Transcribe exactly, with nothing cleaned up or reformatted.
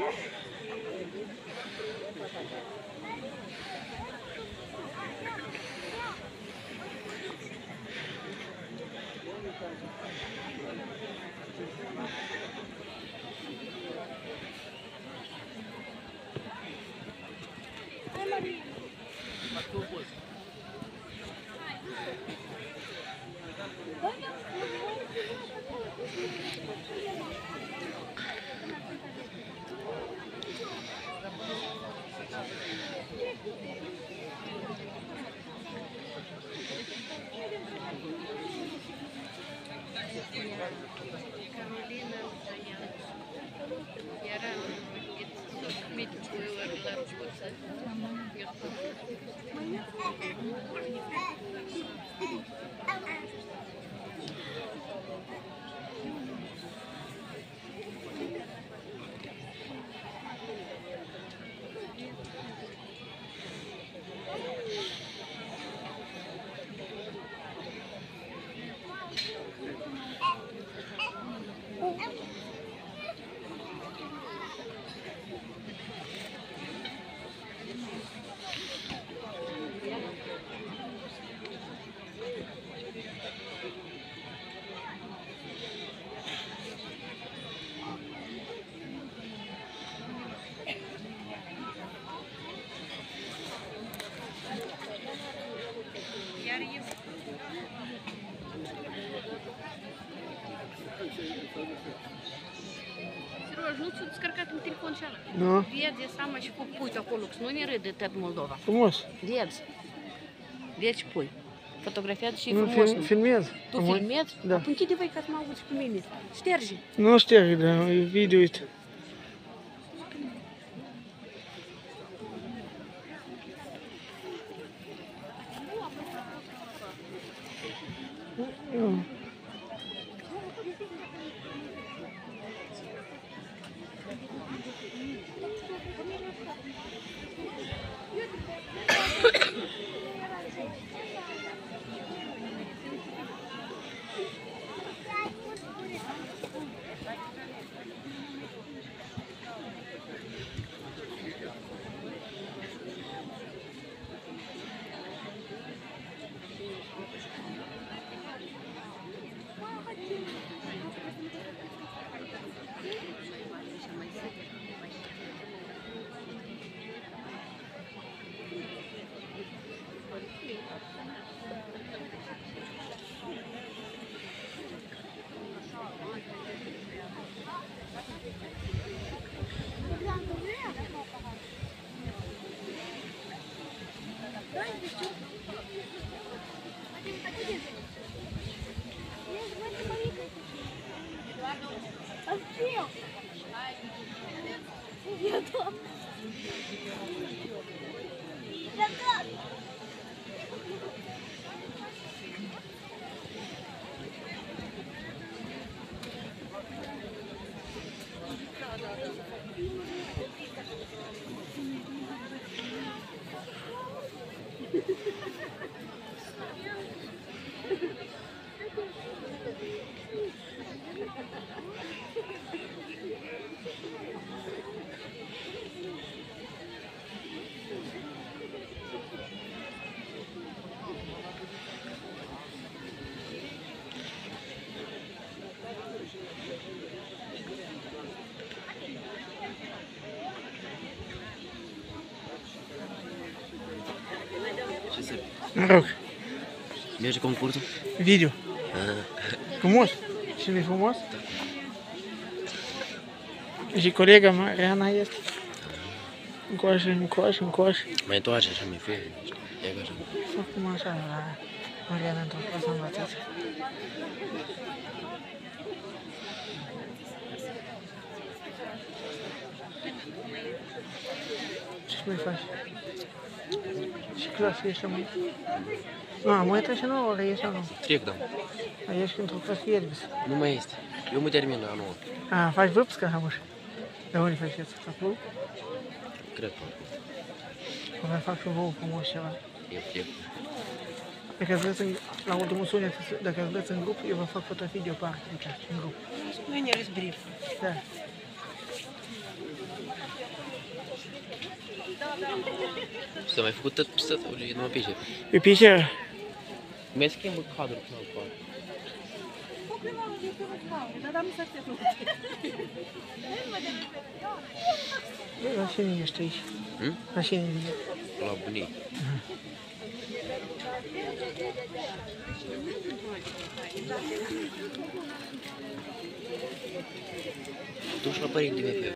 Seroj, nu ți-o descărcat în telefon și ala? Nu. Vezi, seama și cu pui acolo, că nu ne râde tot Moldova. Frumos. Vezi. Vezi și pui. Fotografiat și Nu, frumos. film, filmez. Tu filmezi? Da. Atunci închide voi ca să mă auzi pe mine. Ștergi. Nu șterge, dar e video uite. Nu. Mă rog. Merge concursul? Video. Frumos? Și nu-i frumos? Și colega mea, Reana, este. Încoașă, încoașă, încoașă. Mai întoarce așa, mi-e fie. E așa. Fac cum așa, la Mariana, într-o clasă învățați. Ce mai faci? Și clasă ești mai? Nu, mai trebuie și nouă, ori ești sau nu? Trec, da. A, ești într-o clasă ierbis. Nu mai este. Eu mă termin la nouă. A, faci vâpscă, hamuș? De unde faceți? Acolo? Cred că. O mai fac și vouă frumos ceva. Eu, eu. Dacă vreți în, la ultimul sunet, dacă vreți în grup, eu vă fac fotografii deoparte, în grup. Noi ne răzbrif. Da. S-a mai făcut tot stătul, e numai pice. Pe pișe? Mi-ai schimbă cadrul până la coadă. La cine ești aici? Hm? La cine ești? La bunii. Du-și la părinte, mi-e